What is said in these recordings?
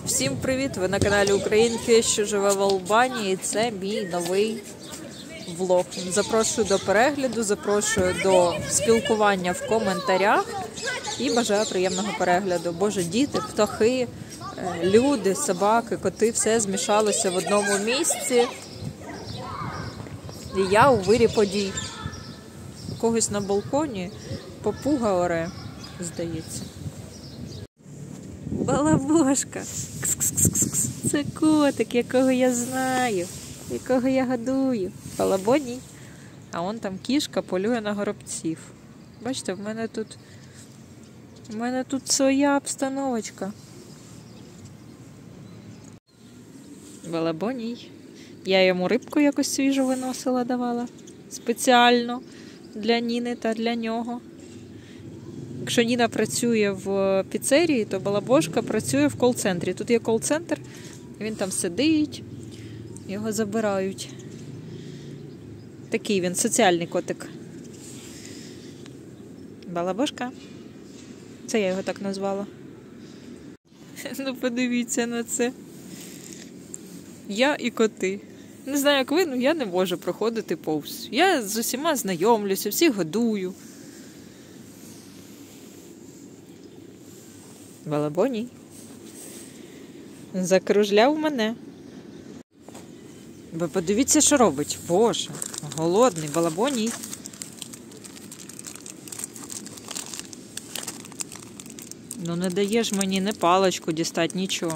Всім привіт! Ви на каналі Українки, що живе в Албанії. Це мій новий влог. Запрошую до перегляду, запрошую до спілкування в коментарях і бажаю приємного перегляду. Боже, діти, птахи, люди, собаки, коти, все змішалося в одному місці. І я у вирі подій. У когось на балконі папуга оре, здається. Балабошка. Кс-кс-кс-кс. Це котик, якого я знаю, якого я годую. Балабоній. А он там кішка полює на горобців. Бачите, в мене тут своя обстановочка. Балабоній. Я йому рибку якось свіжу виносила, давала. Спеціально для Ніни та для нього. Якщо Ніна працює в піцерії, то Балабошка працює в кол-центрі. Тут є кол-центр, він там сидить, його забирають. Такий він, соціальний котик. Балабошка. Це я його так назвала. Ну, подивіться на це. Я і коти. Не знаю, як ви, але я не можу проходити повз. Я з усіма знайомлюся, всіх годую. Балабоній. Закружляв мене. Ви подивіться, що робить. Боже, голодний Балабоній. Ну не даєш мені не паличку дістати, нічого.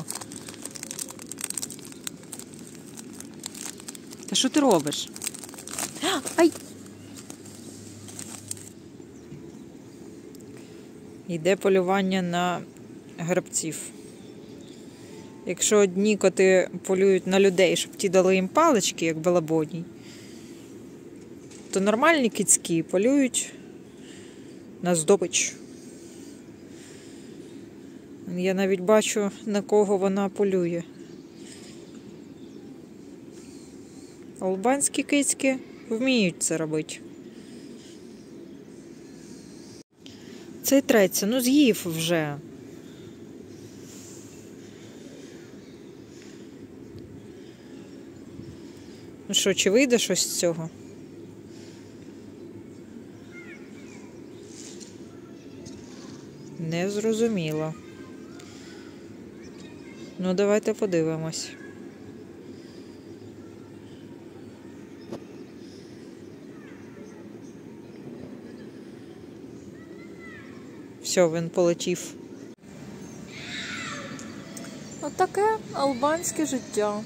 Та що ти робиш? Ай! Йде полювання на грабців. Якщо одні коти полюють на людей, щоб ті дали їм палички, як Балабоній, то нормальні кицькі полюють на здобич. Я навіть бачу, на кого вона полює. Албанські кицьки вміють це робити. Цей треться, ну з'їв вже. Ну що, чи вийде щось з цього? Не зрозуміло. Ну, давайте подивимось. Все, він полетів. Отаке албанське життя.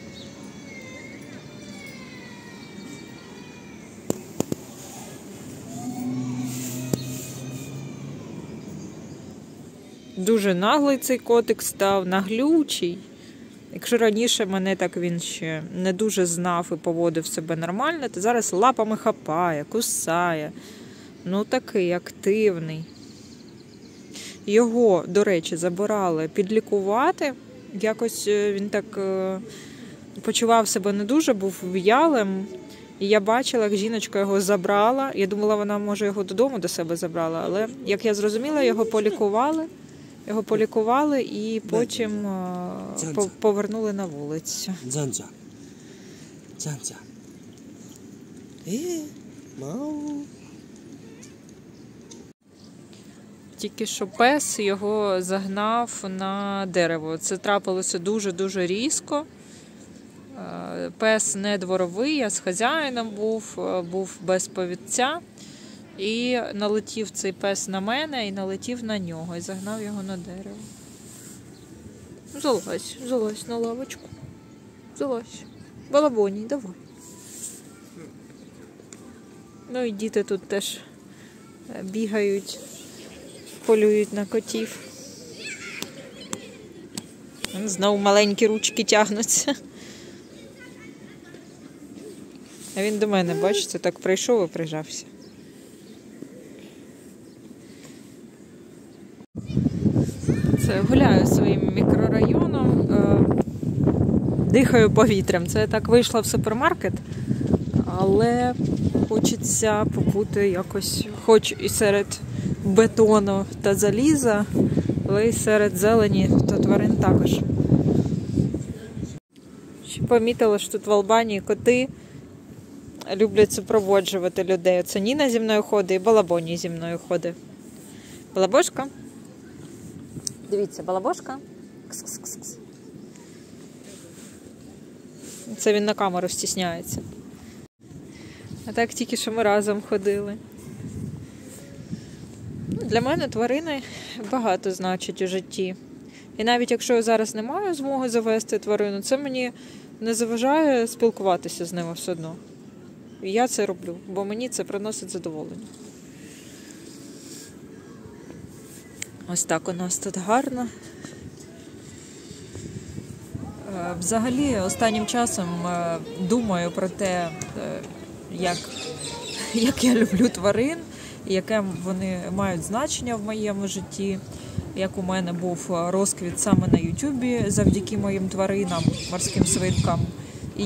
Дуже наглий цей котик став, наглючий. Якщо раніше мене так він ще не дуже знав і поводив себе нормально, то зараз лапами хапає, кусає. Ну такий активний. Його, до речі, забирали підлікувати. Якось він так почував себе не дуже, був в'ялим. І я бачила, як жіночка його забрала. Я думала, вона, може, його додому до себе забрала. Але, як я зрозуміла, його полікували і потім повернули на вулицю. Дзанця. Дзанця. Мау. Тільки що пес його загнав на дерево. Це трапилося дуже-дуже різко. Пес не дворовий, а з хазяїном був без повідця. І налетів цей пес на мене і налетів на нього. І загнав його на дерево. Залазь на лавочку. Залазь. Балабоній, давай. Ну і діти тут теж бігають. Полюють на котів. Знову маленькі ручки тягнуться. А він до мене, бачите, так прийшов і прижався. Це гуляю своїм мікрорайоном, дихаю повітрям. Це я так вийшла в супермаркет, але хочеться побути якось, хоч і серед бетону та заліза, але й серед зелені та тварин також. помітила, що тут в Албанії коти люблять супроводжувати людей. Оце Ніна зі мною ходить і Балабоні зі мною ходить. Балабошка? Дивіться, Балабошка. Кс-кс-кс-кс. Це він на камеру стісняється. А так тільки що ми разом ходили. Для мене тварини багато значать у житті. І навіть якщо я зараз не маю змоги завести тварину, це мені не заважає спілкуватися з ними все одно. І я це роблю, бо мені це приносить задоволення. Ось так у нас тут гарно. Взагалі, останнім часом думаю про те, як я люблю тварин, і яке вони мають значення в моєму житті, як у мене був розквіт саме на Ютубі завдяки моїм тваринам, морським свинкам, і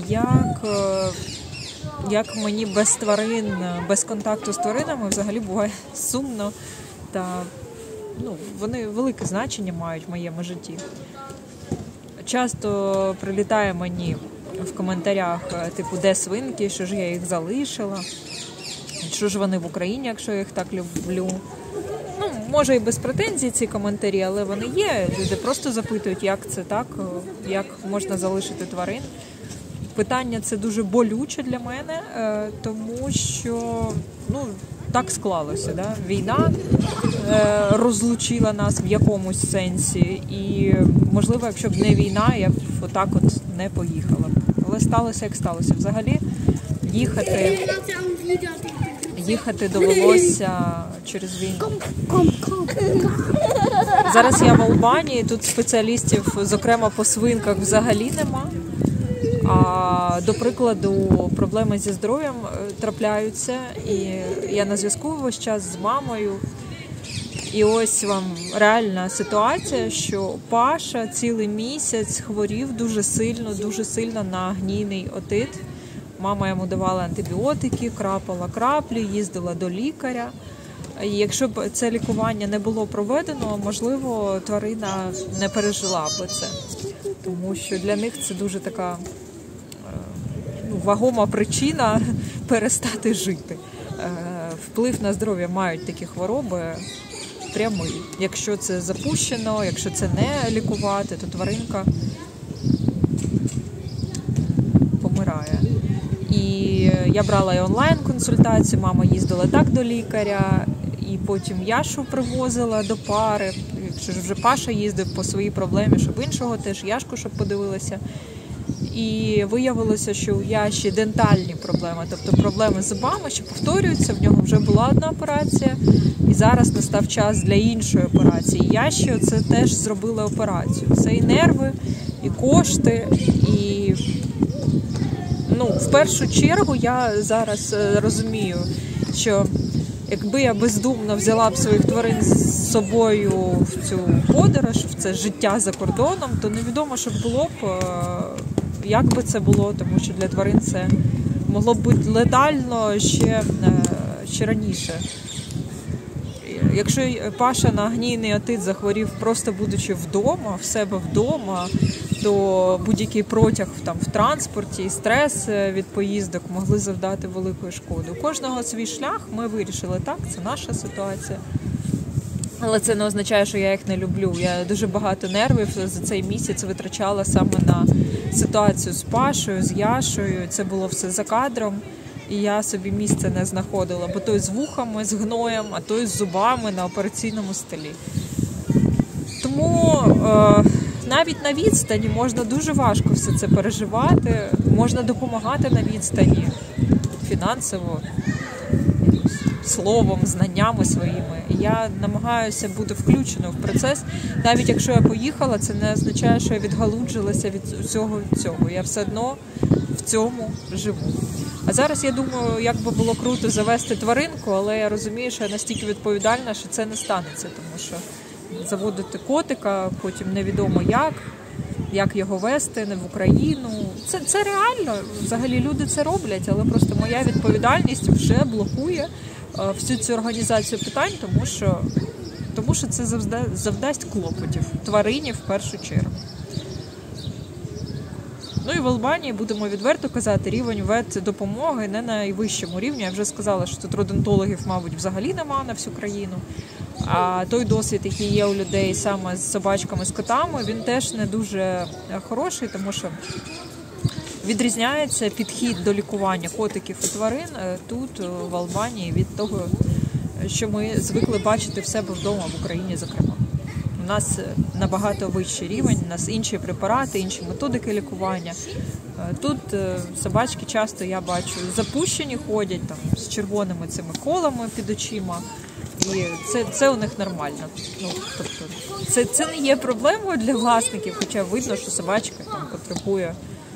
як мені без тварин, без контакту з тваринами взагалі буває сумно, та вони велике значення мають в моєму житті. Часто прилітає мені в коментарях, типу, де свинки, що ж я їх залишила, що ж вони в Україні, якщо я їх так люблю. Може і без претензій ці коментарі, але вони є. Люди просто запитують, як це так, як можна залишити тварин. Питання це дуже болюче для мене, тому що так склалося. Да? Війна розлучила нас в якомусь сенсі. І, можливо, якщо б не війна, я б отак не поїхала. Але сталося, як сталося. Взагалі, їхати довелося через війну. Зараз я в Албанії, тут спеціалістів, зокрема по свинках, взагалі нема. А, до прикладу, проблеми зі здоров'ям трапляються, і я на зв'язку весь час з мамою. І ось вам реальна ситуація, що Паша цілий місяць хворів дуже сильно на гнійний отит. Мама йому давала антибіотики, крапала краплі, їздила до лікаря. І якщо б це лікування не було проведено, можливо, тварина не пережила б це. Тому що для них це дуже така вагома причина перестати жити. Вплив на здоров'я мають такі хвороби прямий. Якщо це запущено, якщо це не лікувати, то тваринка помирає. І я брала і онлайн-консультацію, мама їздила так до лікаря, і потім Яшу привозила до пари. Якщо ж вже Паша їздив по своїй проблемі, щоб іншого теж Яшку, щоб подивилася. І виявилося, що у Яші дентальні проблеми, тобто проблеми з зубами, що повторюються, в нього вже була одна операція, і зараз настав час для іншої операції. Яші це теж зробили операцію. Це і нерви, і кошти, і в першу чергу я зараз розумію, що якби я бездумно взяла б своїх тварин з собою в цю подорож, в це життя за кордоном, то невідомо, що було б, як би це було, тому що для тварин це могло б бути летально ще раніше. Якщо Паша на гнійний отит захворів просто будучи вдома, в себе вдома, то будь-який протяг в транспорті і стрес від поїздок могли завдати великої шкоди. У кожного свій шлях, ми вирішили так, це наша ситуація. Але це не означає, що я їх не люблю. Я дуже багато нервів за цей місяць витрачала саме на ситуацію з Пашою, з Яшою. Це було все за кадром. І я собі місце не знаходила, бо той з вухами, з гноєм, а той з зубами на операційному столі. Тому навіть на відстані можна дуже важко все це переживати, можна допомагати на відстані фінансово, словом, знаннями своїми. І я намагаюся бути включеною в процес. Навіть якщо я поїхала, це не означає, що я відгалуджилася від усього цього. Я все одно в цьому живу. А зараз я думаю, як би було круто завести тваринку, але я розумію, що я настільки відповідальна, що це не станеться, тому що заводити котика, потім невідомо як його вести, не в Україну. Це реально, взагалі люди це роблять, але просто моя відповідальність вже блокує всю цю організацію питань, тому що це завдасть клопотів тварині в першу чергу. Ну і в Албанії, будемо відверто казати, рівень ветдопомоги не на найвищому рівні. Я вже сказала, що тут родонтологів, мабуть, взагалі нема на всю країну. А той досвід, який є у людей саме з собачками, з котами, він теж не дуже хороший, тому що відрізняється підхід до лікування котиків і тварин тут, в Албанії, від того, що ми звикли бачити в себе вдома, в Україні, зокрема. У нас набагато вищий рівень, у нас інші препарати, інші методики лікування. Тут собачки часто, я бачу, запущені ходять там, з червоними цими колами під очима. І це у них нормально. Ну, тобто, це не є проблемою для власників, хоча видно, що собачка там потребує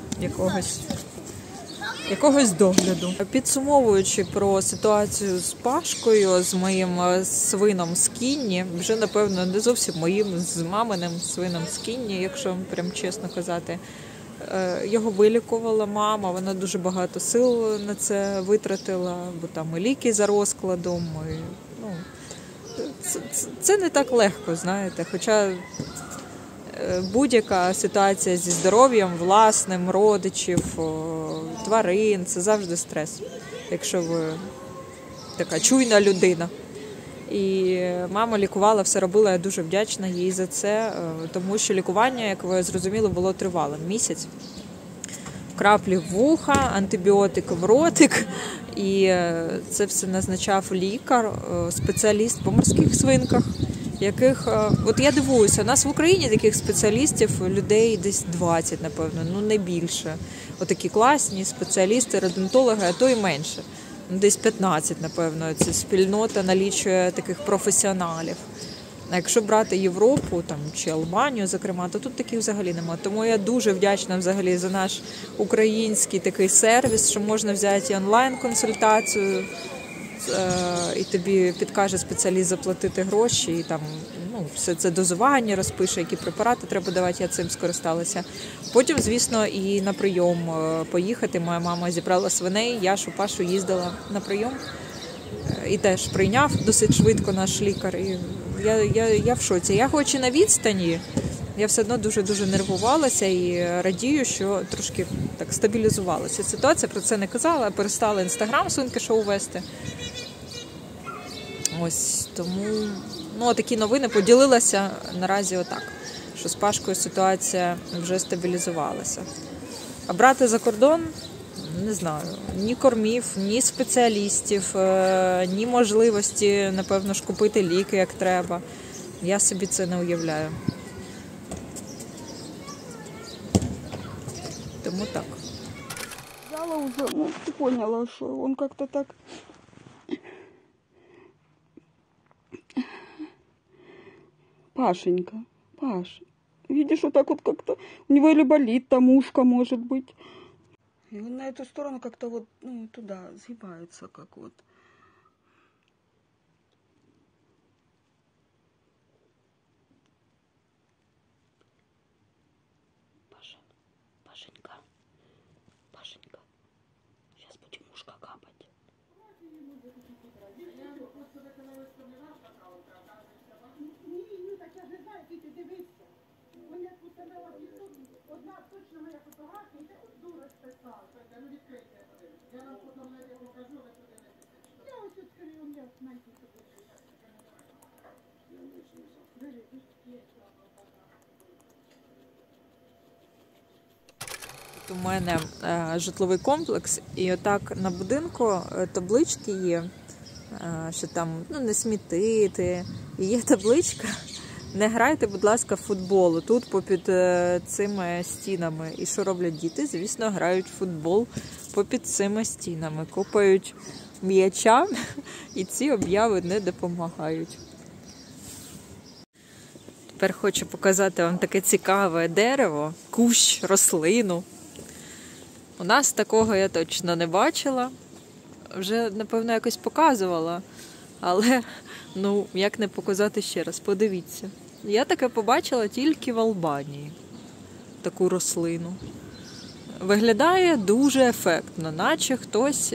якогось догляду. Підсумовуючи про ситуацію з Пашкою, з моїм свином Скінні, вже, напевно, не зовсім моїм, з маминим свином Скінні, якщо прям чесно казати. Його вилікувала мама, вона дуже багато сил на це витратила, бо там і ліки за розкладом, і, ну, це не так легко, знаєте, хоча будь-яка ситуація зі здоров'ям власним, родичів, тварин, це завжди стрес, якщо ви така чуйна людина. І мама лікувала, все робила, я дуже вдячна їй за це, тому що лікування, як ви зрозуміли, було тривалим місяць. Краплі в вуха, антибіотик в ротик, і це все назначав лікар, спеціаліст по морських свинках, яких, от я дивуюся, у нас в Україні таких спеціалістів людей десь 20, напевно, ну не більше. Отакі класні спеціалісти, родонтологи, а то і менше. Десь 15, напевно, ця спільнота налічує таких професіоналів. А якщо брати Європу там, чи Албанію, зокрема, то тут таких взагалі немає. Тому я дуже вдячна взагалі за наш український такий сервіс, що можна взяти і онлайн-консультацію, і тобі підкаже спеціаліст заплатити гроші, і там ну, все це дозування розпише, які препарати треба давати, я цим скористалася. Потім, звісно, і на прийом поїхати. Моя мама зібрала свиней, Яшу, Пашу їздила на прийом. І теж прийняв досить швидко наш лікар. І я в шоці. Я хоч і на відстані, я все одно дуже-дуже нервувалася і радію, що трошки так стабілізувалася ситуація. Про це не казала, перестала Інстаграм Свинки Шоу вести. Ось, тому ну, такі новини поділилася наразі отак, що з Пашкою ситуація вже стабілізувалася. А брати за кордон, не знаю, ні кормів, ні спеціалістів, ні можливості, напевно ж, купити ліки, як треба. Я собі це не уявляю. Тому так. Взяла уже, ну, ты поняла, что он как-то так... Пашенька, Паш, видишь, вот так вот как-то, у него или болит там ушко, может быть. И он на эту сторону как-то вот, ну, туда сгибается, как вот. Паша, Пашенька, Пашенька, сейчас будем ушко капать. Так я не знаю, ти дивишся. Вони у тебе одна точно моя фотографія, і ти от дура списав. Ну відкрийте, я подивлюся. Я вам потім не покажу, ви подивитеся. Я ось відкрию, я знайду тобі. У мене житловий комплекс, і отак на будинку таблички є, що там ну, не смітити. І є табличка «Не грайте, будь ласка, в футбол». Тут попід цими стінами. І що роблять діти? Звісно, грають в футбол попід цими стінами. Копають м'яча, і ці обяви не допомагають. Тепер хочу показати вам таке цікаве дерево, кущ, рослину. У нас такого я точно не бачила. Вже, напевно, якось показувала. Але, ну, як не показати ще раз, подивіться. Я таке побачила тільки в Албанії. Таку рослину. Виглядає дуже ефектно, наче хтось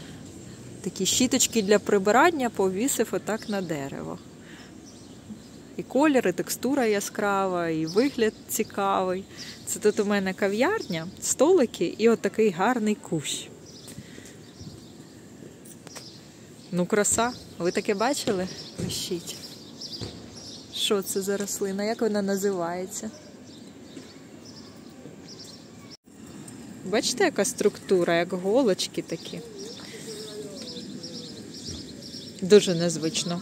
такі щіточки для прибирання повісив отак на дерево. І колір, і текстура яскрава, і вигляд цікавий. Це тут у мене кав'ярня, столики і отакий гарний кущ. Ну, краса. Ви таке бачили? Пишіть. Що це за рослина? Як вона називається? Бачите, яка структура, як голочки такі. Дуже незвично.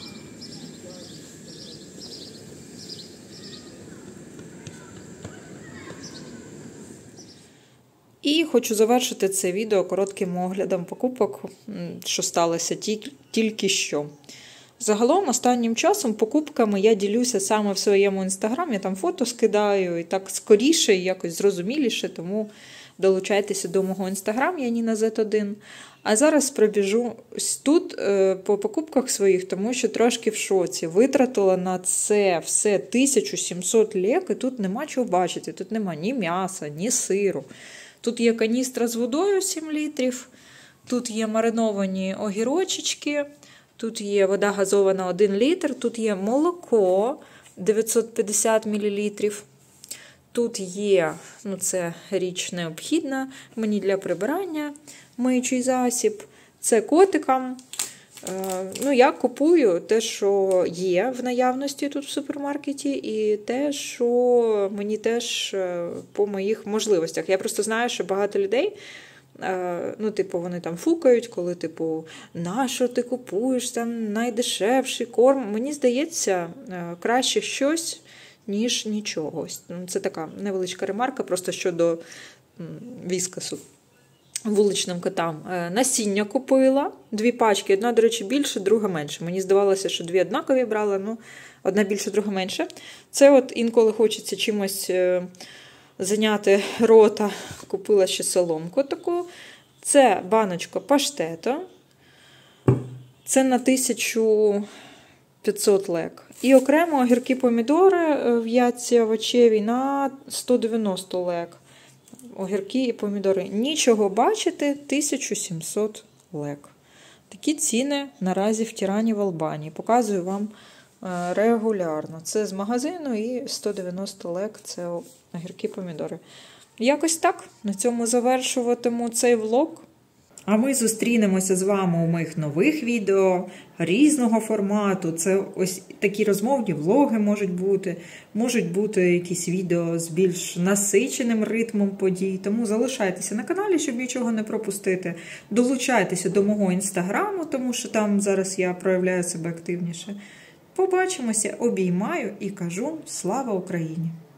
І хочу завершити це відео коротким оглядом покупок, що сталося тільки що. Загалом, останнім часом покупками я ділюся саме в своєму інстаграмі, там фото скидаю, і так скоріше, і якось зрозуміліше, тому долучайтеся до мого інстаграму, я Ніна Z1. А зараз пробіжу тут по покупках своїх, тому що трошки в шоці. Витратила на це все 1700 лек, і тут нема чого бачити, тут нема ні м'яса, ні сиру. Тут є каністра з водою 7 літрів, тут є мариновані огірочечки, тут є вода газована 1 літр, тут є молоко 950 мл. Тут є, ну це річ необхідна, мені для прибирання, миючий засіб, це котикам. Ну, я купую те, що є в наявності тут в супермаркеті, і те, що мені теж по моїх можливостях. Я просто знаю, що багато людей, ну, типу, вони там фукають, коли, типу, на що ти купуєш там найдешевший корм. Мені здається, краще щось, ніж нічого. Це така невеличка ремарка просто щодо віскасу. Вуличним котам. Насіння купила, 2 пачки, одна, до речі, більше, друга менше. Мені здавалося, що 2 однакові брала, ну, одна більше, друга менше. Це от інколи хочеться чимось зайняти рота. Купила ще соломку таку. Це баночка паштету. Це на 1500 лек. І окремо огірки помідори в ятці овочевій на 190 лек. Огірки і помідори. Нічого бачити, 1700 лек. Такі ціни наразі в Тірані в Албанії. Показую вам регулярно. Це з магазину і 190 лек – це огірки і помідори. Якось так. На цьому завершуватиму цей влог. А ми зустрінемося з вами у моїх нових відео різного формату. Це ось такі розмовні влоги можуть бути якісь відео з більш насиченим ритмом подій. Тому залишайтеся на каналі, щоб нічого не пропустити. Долучайтеся до мого інстаграму, тому що там зараз я проявляю себе активніше. Побачимося, обіймаю і кажу слава Україні!